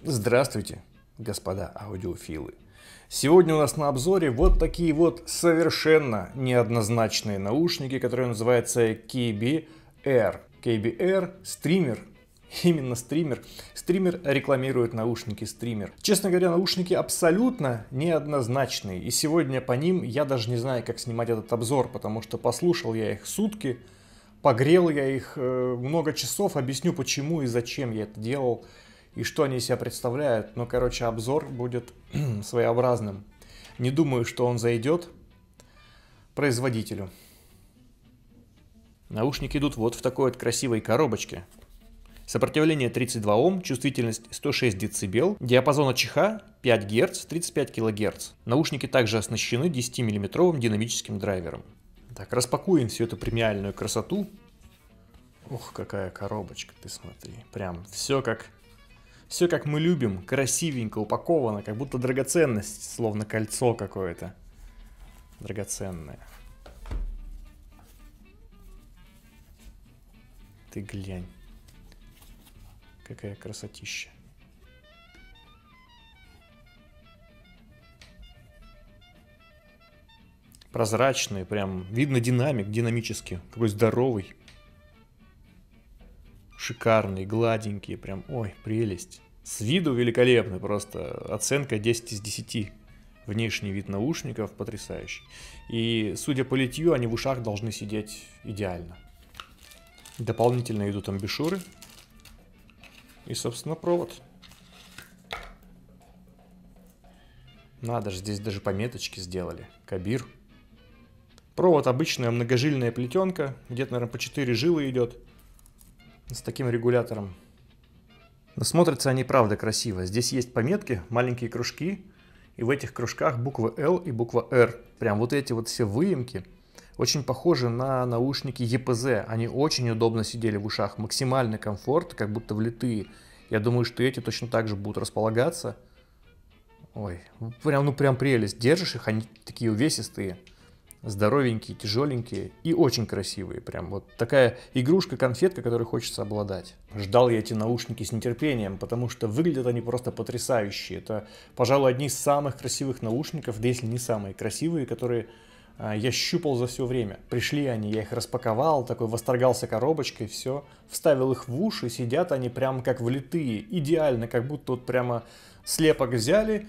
Здравствуйте, господа аудиофилы. Сегодня у нас на обзоре вот такие вот совершенно неоднозначные наушники, которые называются KBR. KBR стример. Именно стример. Стример рекламирует наушники стример. Честно говоря, наушники абсолютно неоднозначные. И сегодня по ним я даже не знаю, как снимать этот обзор, потому что послушал я их сутки, погрел я их много часов, объясню почему и зачем я это делал. И что они из себя представляют. Ну, короче, обзор будет своеобразным. Не думаю, что он зайдет производителю. Наушники идут вот в такой вот красивой коробочке. Сопротивление 32 Ом, чувствительность 106 дБ, диапазон ЧХ 5 Гц, 35 кГц. Наушники также оснащены 10-мм динамическим драйвером. Так, распакуем всю эту премиальную красоту. Ух, какая коробочка, ты смотри. Прям все как мы любим, красивенько упаковано, как будто драгоценность, словно кольцо какое-то драгоценное. Ты глянь, какая красотища. Прозрачные, прям видно динамик, динамический, какой здоровый. Шикарные, гладенькие, прям, ой, прелесть. С виду великолепный, просто оценка 10 из 10. Внешний вид наушников потрясающий. И, судя по литью, они в ушах должны сидеть идеально. Дополнительно идут амбушюры. И, собственно, провод. Надо же, здесь даже пометочки сделали. Кабир. Провод обычная многожильная плетенка. Где-то, наверное, по 4 жилы идет. С таким регулятором. Но смотрятся они правда красиво. Здесь есть пометки, маленькие кружки. И в этих кружках буква L и буква R. Прям вот эти вот все выемки очень похожи на наушники EPZ. Они очень удобно сидели в ушах. Максимальный комфорт, как будто влитые. Я думаю, что эти точно так же будут располагаться. Ой, прям прелесть. Держишь их, они такие увесистые. Здоровенькие, тяжеленькие и очень красивые. Прям вот такая игрушка-конфетка, которой хочется обладать. Ждал я эти наушники с нетерпением, потому что выглядят они просто потрясающие. Это, пожалуй, одни из самых красивых наушников, да если не самые красивые, которые я щупал за все время. Пришли они, я их распаковал, такой восторгался коробочкой, все. Вставил их в уши, сидят они прям как влитые. Идеально, как будто вот прямо слепок взяли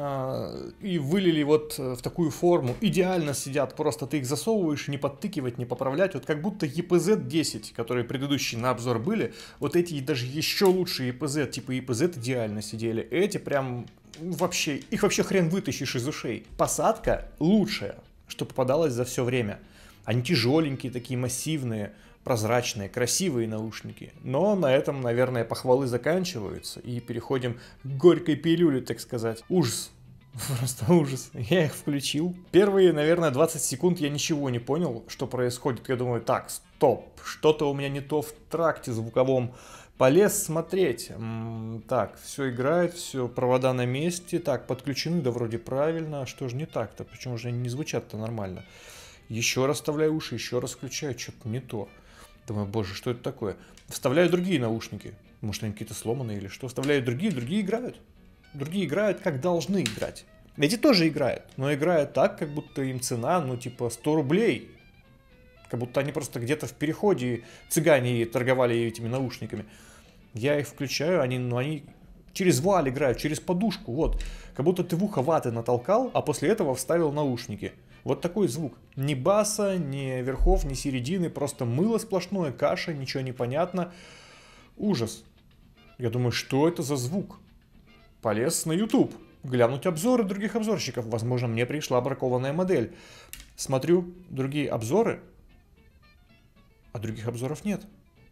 и вылили вот в такую форму. Идеально сидят, просто ты их засовываешь, не подтыкивать, не поправлять. Вот как будто EPZ-10, которые предыдущие на обзор были, вот эти даже еще лучше EPZ, типа EPZ идеально сидели. Эти прям вообще, их вообще хрен вытащишь из ушей. Посадка лучшая, что попадалось за все время. Они тяжеленькие, такие массивные, прозрачные, красивые наушники. Но на этом, наверное, похвалы заканчиваются. И переходим к горькой пилюле, так сказать. Ужас. Просто ужас. Я их включил. Первые, наверное, 20 секунд я ничего не понял, что происходит. Я думаю, так, стоп, что-то у меня не то в тракте звуковом. Полез смотреть. Так, все играет, все, провода на месте. Так, подключены, да вроде правильно. Что же не так-то? Почему же они не звучат-то нормально? Еще раз вставляю уши, еще раз включаю, что-то не то. Думаю, боже, что это такое? Вставляю другие наушники. Может, они какие-то сломанные или что? Вставляю другие играют. Другие играют, как должны играть. Эти тоже играют, но играют так, как будто им цена, ну, типа 100 рублей. Как будто они просто где-то в переходе цыгане торговали этими наушниками. Я их включаю, они через вуаль играют, через подушку, вот. Как будто ты в ухо ваты натолкал, а после этого вставил наушники. Вот такой звук. Ни баса, ни верхов, ни середины, просто мыло сплошное, каша, ничего не понятно. Ужас. Я думаю, что это за звук? Полез на YouTube, глянуть обзоры других обзорщиков. Возможно, мне пришла бракованная модель. Смотрю другие обзоры, а других обзоров нет.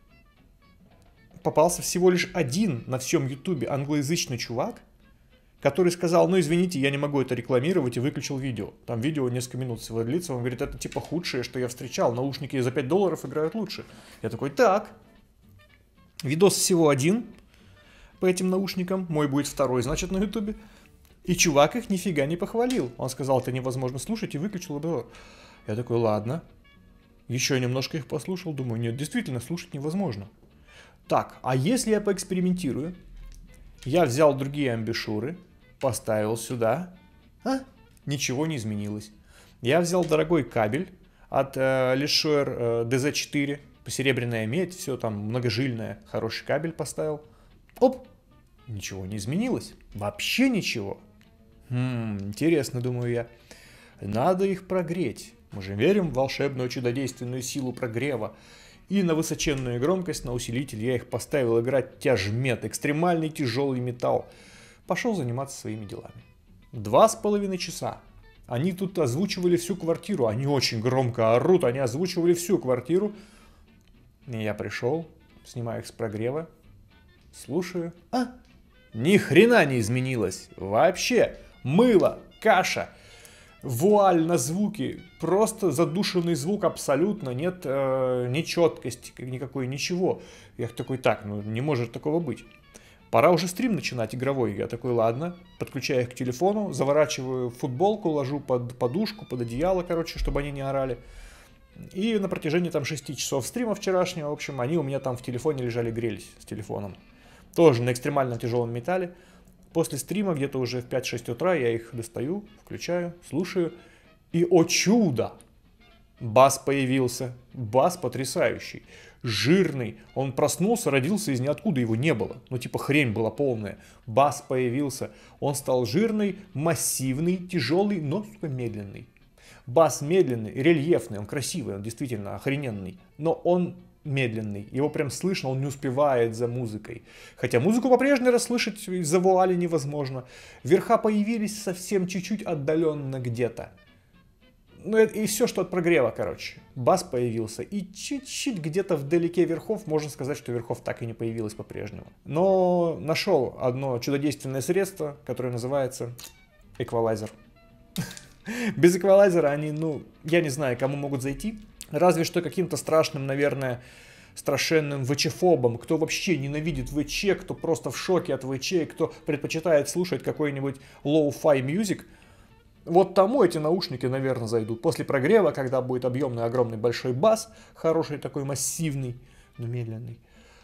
Попался всего лишь один на всем YouTube англоязычный чувак, который сказал, ну извините, я не могу это рекламировать, и выключил видео. Там видео несколько минут всего длится, он говорит, это типа худшее, что я встречал, наушники за $5 играют лучше. Я такой, так, видос всего один по этим наушникам, мой будет второй, значит, на ютубе. И чувак их нифига не похвалил. Он сказал, это невозможно слушать, и выключил обзор. Я такой, ладно. Еще немножко их послушал, думаю, нет, действительно, слушать невозможно. Так, а если я поэкспериментирую Я взял другие амбушюры, поставил сюда. Ничего не изменилось. Я взял дорогой кабель от Lesueur DZ4, серебряная медь, все там многожильное, хороший кабель поставил. Оп! Ничего не изменилось. Вообще ничего. Интересно, думаю я. Надо их прогреть. Мы же верим в волшебную чудодейственную силу прогрева. И на высоченную громкость, на усилитель я их поставил играть тяжмет, экстремальный тяжелый металл. Пошел заниматься своими делами. 2,5 часа. Они тут озвучивали всю квартиру. Они очень громко орут, они озвучивали всю квартиру. И я пришел, снимаю их с прогрева, слушаю. Ни хрена не изменилось. Вообще. Мыло, каша, вуаль на звуки. Просто задушенный звук абсолютно. Нет нечеткости никакой, ничего. Я такой, так, ну не может такого быть. Пора уже стрим начинать игровой. Я такой, ладно, подключаю их к телефону, заворачиваю футболку, ложу под подушку, под одеяло, короче, чтобы они не орали. И на протяжении там 6 часов стрима вчерашнего, в общем, они у меня там в телефоне лежали, грелись с телефоном. Тоже на экстремальном тяжелом металле. После стрима где-то уже в 5-6 утра я их достаю, включаю, слушаю. И, о чудо! Бас появился. Бас потрясающий. Жирный. Он проснулся, родился из ниоткуда, его не было. Ну типа хрень была полная. Бас появился. Он стал жирный, массивный, тяжелый, но сука, медленный. Бас медленный, рельефный, он красивый, он действительно охрененный. Но он медленный. Его прям слышно, он не успевает за музыкой. Хотя музыку по-прежнему расслышать из-за вуали невозможно. Верха появились совсем чуть-чуть отдаленно где-то. Ну и все, что от прогрева, короче. Бас появился. И чуть-чуть где-то вдалеке верхов, можно сказать, что верхов так и не появилось по-прежнему. Но нашел одно чудодейственное средство, которое называется эквалайзер. Без эквалайзера они, ну, я не знаю, кому могут зайти. Разве что каким-то страшным, наверное, страшенным ВЧ-фобом, кто вообще ненавидит ВЧ, кто просто в шоке от ВЧ, кто предпочитает слушать какой-нибудь low-fi music. Вот тому эти наушники, наверное, зайдут. После прогрева, когда будет объемный, огромный, большой бас, хороший такой, массивный, но медленный.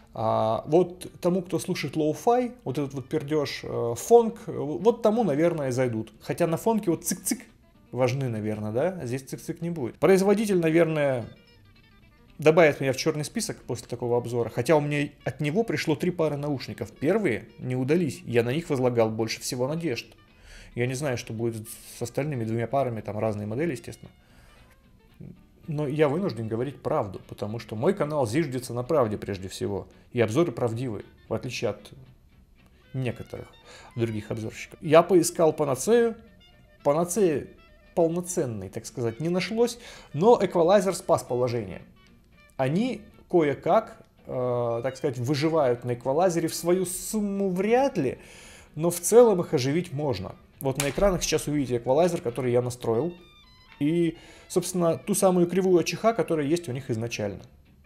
Вот тому, кто слушает лоу-фай, вот этот вот пердеж, фонк, вот тому, наверное, зайдут. Хотя на фонке вот цик-цик важны, наверное, да? Здесь цик-цик не будет. Производитель, наверное, добавит меня в черный список после такого обзора. Хотя у меня от него пришло 3 пары наушников. Первые не удались. Я на них возлагал больше всего надежд. Я не знаю, что будет с остальными 2 парами, там разные модели, естественно. Но я вынужден говорить правду, потому что мой канал зиждется на правде прежде всего. И обзоры правдивые, в отличие от некоторых других обзорщиков. Я поискал панацею. Панацея полноценной, так сказать, не нашлось, но эквалайзер спас положение. Они кое-как, так сказать, выживают на эквалайзере. В свою сумму вряд ли, но в целом их оживить можно. Вот на экранах сейчас увидите эквалайзер, который я настроил. И, собственно, ту самую кривую АЧХ, которая есть у них изначально.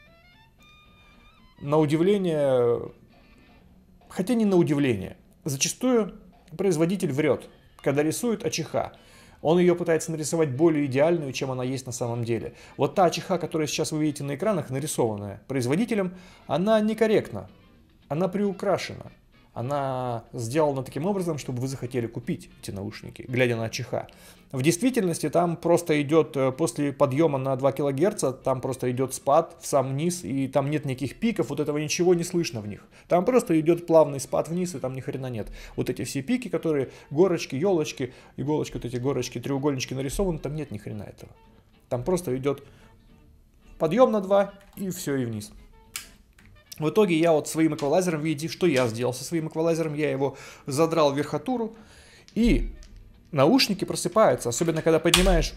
На удивление, хотя не на удивление, зачастую производитель врет, когда рисует АЧХ. Он ее пытается нарисовать более идеальную, чем она есть на самом деле. Вот та АЧХ, которую сейчас вы видите на экранах, нарисованная производителем, она некорректна, она приукрашена. Она сделана таким образом, чтобы вы захотели купить эти наушники, глядя на АЧХ. В действительности там просто идет, после подъема на 2 кГц, там просто идет спад в сам низ, и там нет никаких пиков, вот этого ничего не слышно в них. Там просто идет плавный спад вниз, и там ни хрена нет. Вот эти все пики, которые горочки, елочки, иголочки, вот эти горочки, треугольнички нарисованы, там нет ни хрена этого. Там просто идет подъем на 2, и все, и вниз. В итоге я вот своим эквалайзером, видите, что я сделал со своим эквалайзером, я его задрал в верхотуру, и наушники просыпаются, особенно когда поднимаешь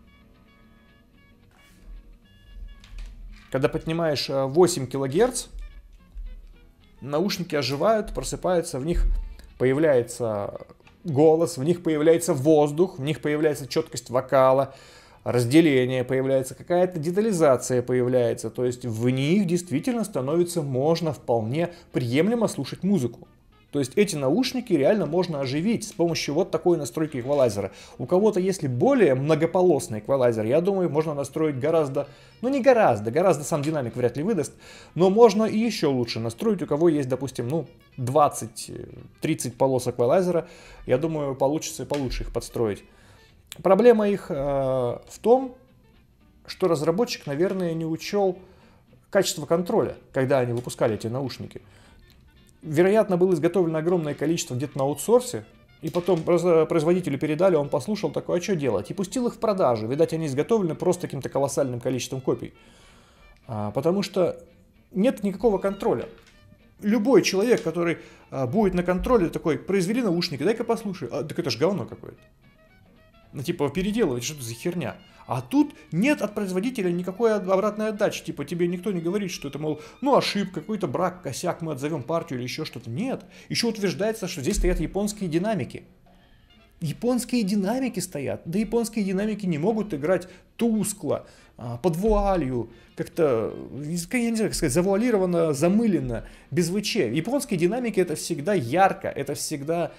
8 кГц, наушники оживают, просыпаются, в них появляется голос, в них появляется воздух, в них появляется четкость вокала, разделение появляется, какая-то детализация появляется, то есть в них действительно становится можно вполне приемлемо слушать музыку. То есть эти наушники реально можно оживить с помощью вот такой настройки эквалайзера. У кого-то, если более многополосный эквалайзер, я думаю, можно настроить гораздо, ну не гораздо сам динамик вряд ли выдаст, но можно и еще лучше настроить, у кого есть, допустим, ну 20-30 полос эквалайзера, я думаю, получится и получше их подстроить. Проблема их в том, что разработчик, наверное, не учел качество контроля, когда они выпускали эти наушники. Вероятно, было изготовлено огромное количество где-то на аутсорсе, и потом производителю передали, он послушал, такой, а что делать? И пустил их в продажу. Видать, они изготовлены просто каким-то колоссальным количеством копий. Потому что нет никакого контроля. Любой человек, который будет на контроле, такой, произвели наушники, дай-ка послушай. Так это ж говно какое-то. Ну, типа, переделывать, что это за херня. А тут нет от производителя никакой обратной отдачи. Типа, тебе никто не говорит, что это, мол, ну, ошибка, какой-то брак, косяк, мы отзовем партию или еще что-то. Нет. Еще утверждается, что здесь стоят японские динамики. Японские динамики стоят. Да японские динамики не могут играть тускло, под вуалью, как-то, я не знаю, как сказать, завуалировано, замылено, без ВЧ. Японские динамики это всегда ярко, это всегда...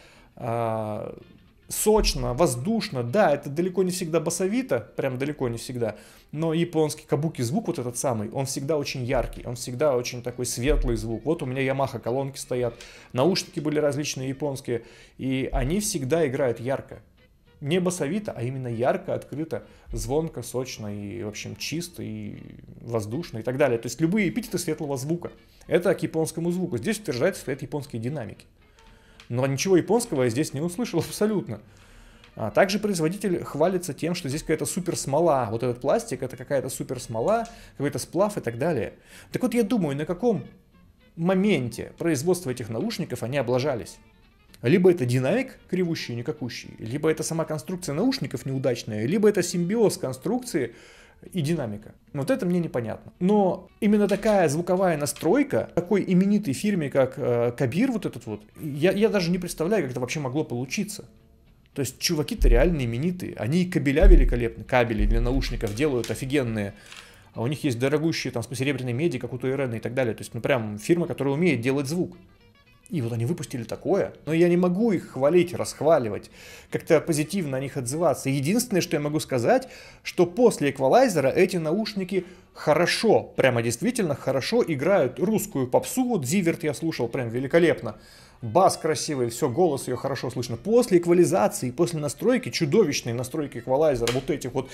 сочно, воздушно, да, это далеко не всегда басовито, прям далеко не всегда, но японский кабуки звук вот этот самый, он всегда очень яркий, он всегда очень такой светлый звук. Вот у меня Yamaha колонки стоят, наушники были различные японские, и они всегда играют ярко. Не басовито, а именно ярко, открыто, звонко, сочно и, в общем, чисто и воздушно и так далее. То есть любые эпитеты светлого звука. Это к японскому звуку. Здесь утверждается, что это японские динамики. Но ничего японского я здесь не услышал абсолютно. Также производитель хвалится тем, что здесь какая-то супер смола. Вот этот пластик, это какая-то супер смола, какой-то сплав и так далее. Так вот я думаю, на каком моменте производства этих наушников они облажались. Либо это динамик кривущий, никакущий, либо это сама конструкция наушников неудачная, либо это симбиоз конструкции и динамика. Вот это мне непонятно. Но именно такая звуковая настройка такой именитой фирме, как Кабир, вот этот вот, я даже не представляю, как это вообще могло получиться. То есть чуваки-то реально именитые. Они и кабеля великолепны, кабели для наушников делают офигенные. А у них есть дорогущие там с посеребряной меди, как у ТРН и так далее. То есть, ну прям фирма, которая умеет делать звук. И вот они выпустили такое, но я не могу их хвалить, расхваливать, как-то позитивно о них отзываться. Единственное, что я могу сказать, что после эквалайзера эти наушники хорошо, прямо действительно хорошо играют русскую попсу. Вот Зиверт я слушал прям великолепно. Бас красивый, все, голос ее хорошо слышно. После эквализации, после настройки, чудовищной настройки эквалайзера, вот этих вот...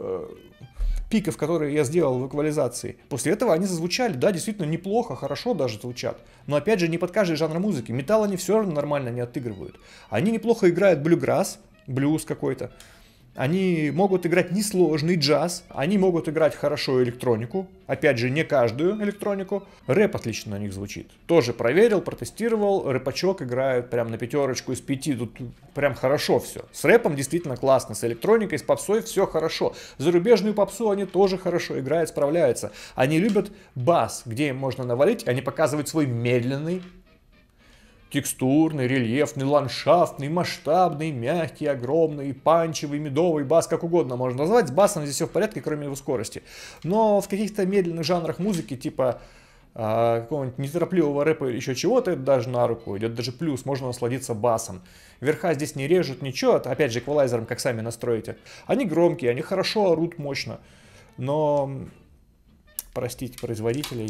пиков, которые я сделал в эквализации. После этого они зазвучали, да, действительно неплохо, хорошо даже звучат. Но опять же, не под каждый жанр музыки. Металл они все равно нормально не отыгрывают. Они неплохо играют блюграсс, блюз какой-то. Они могут играть несложный джаз, они могут играть хорошо электронику, опять же, не каждую электронику. Рэп отлично на них звучит. Тоже проверил, протестировал, рэпачок играет прям на 5 из 5, тут прям хорошо все. С рэпом действительно классно, с электроникой, с попсой все хорошо. Зарубежную попсу они тоже хорошо играют, справляются. Они любят бас, где им можно навалить, они показывают свой медленный, текстурный, рельефный, ландшафтный, масштабный, мягкий, огромный, панчевый, медовый, бас, как угодно можно назвать. С басом здесь все в порядке, кроме его скорости. Но в каких-то медленных жанрах музыки, типа какого-нибудь неторопливого рэпа или еще чего-то, это даже на руку идет, даже плюс, можно насладиться басом. Верха здесь не режут, ничего, опять же, эквалайзером, как сами настроите. Они громкие, они хорошо орут, мощно. Но, простите производителя,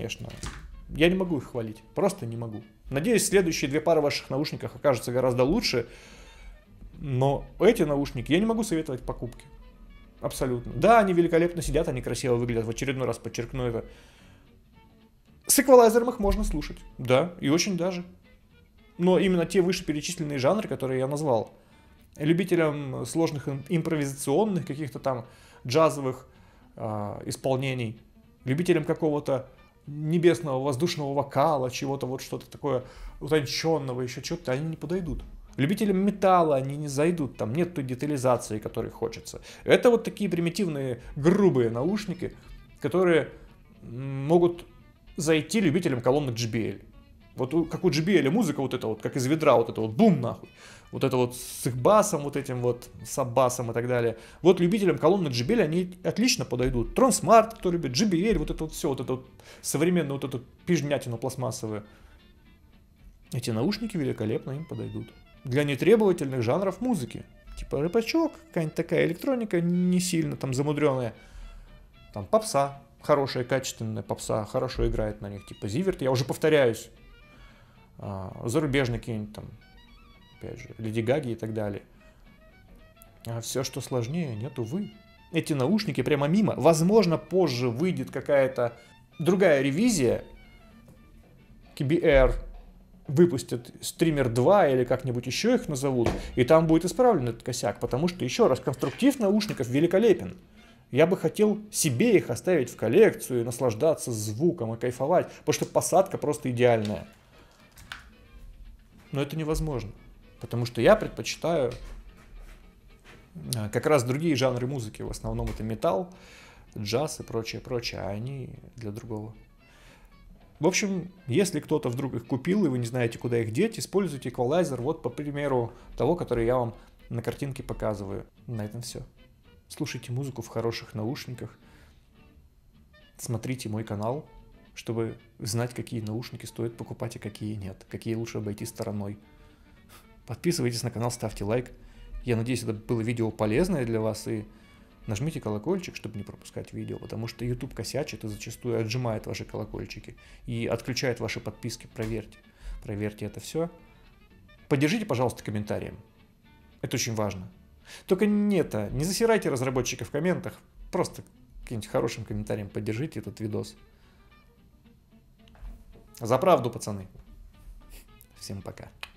я не могу их хвалить, просто не могу. Надеюсь, следующие две пары ваших наушников окажутся гораздо лучше, но эти наушники я не могу советовать к покупке. Абсолютно. Да, они великолепно сидят, они красиво выглядят, в очередной раз подчеркну это. С эквалайзером их можно слушать, да, и очень даже. Но именно те вышеперечисленные жанры, которые я назвал, любителям сложных импровизационных каких-то там джазовых исполнений, любителям какого-то небесного воздушного вокала, чего-то вот что-то такое утонченного, еще что-то, они не подойдут. Любителям металла они не зайдут, там нет той детализации, которой хочется. Это вот такие примитивные, грубые наушники, которые могут зайти любителям колонок JBL. Вот как у JBL музыка вот эта вот, как из ведра, вот это вот бум нахуй. Вот это вот с их басом, вот этим вот саббасом и так далее. Вот любителям колонок JBL они отлично подойдут. Трансмарт, кто любит, JBL, вот это вот все, вот это вот современную вот эту пижнятину пластмассовую. Эти наушники великолепно им подойдут. Для нетребовательных жанров музыки. Типа рэпачок, какая-нибудь такая электроника не сильно там замудренная. Там попса, хорошая, качественная попса, хорошо играет на них. Типа Зиверт, я уже повторяюсь. Зарубежные какие-нибудь там, опять же, Леди Гаги и так далее. А все, что сложнее, нет, увы. Эти наушники прямо мимо. Возможно, позже выйдет какая-то другая ревизия. KBR выпустят стример 2 или как-нибудь еще их назовут, и там будет исправлен этот косяк, потому что, еще раз, конструктив наушников великолепен. Я бы хотел себе их оставить в коллекцию и наслаждаться звуком и кайфовать, потому что посадка просто идеальная. Но это невозможно, потому что я предпочитаю как раз другие жанры музыки, в основном это металл, джаз и прочее, а они для другого. В общем, если кто-то вдруг их купил и вы не знаете, куда их деть, используйте эквалайзер, вот по примеру того, который я вам на картинке показываю. На этом все. Слушайте музыку в хороших наушниках, смотрите мой канал, чтобы знать, какие наушники стоит покупать, а какие нет, какие лучше обойти стороной. Подписывайтесь на канал, ставьте лайк. Я надеюсь, это было видео полезное для вас, и нажмите колокольчик, чтобы не пропускать видео, потому что YouTube косячит и зачастую отжимает ваши колокольчики и отключает ваши подписки. Проверьте это все. Поддержите, пожалуйста, комментарием. Это очень важно. Только не засирайте разработчиков в комментах, просто каким-нибудь хорошим комментарием поддержите этот видос. За правду, пацаны. Всем пока.